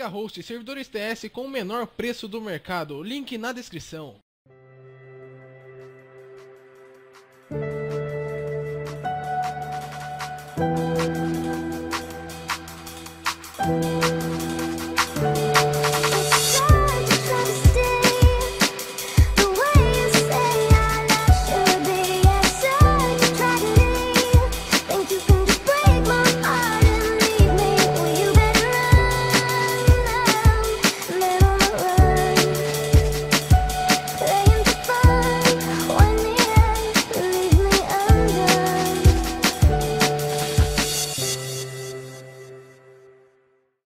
Host, servidores TS com o menor preço do mercado. Link na descrição.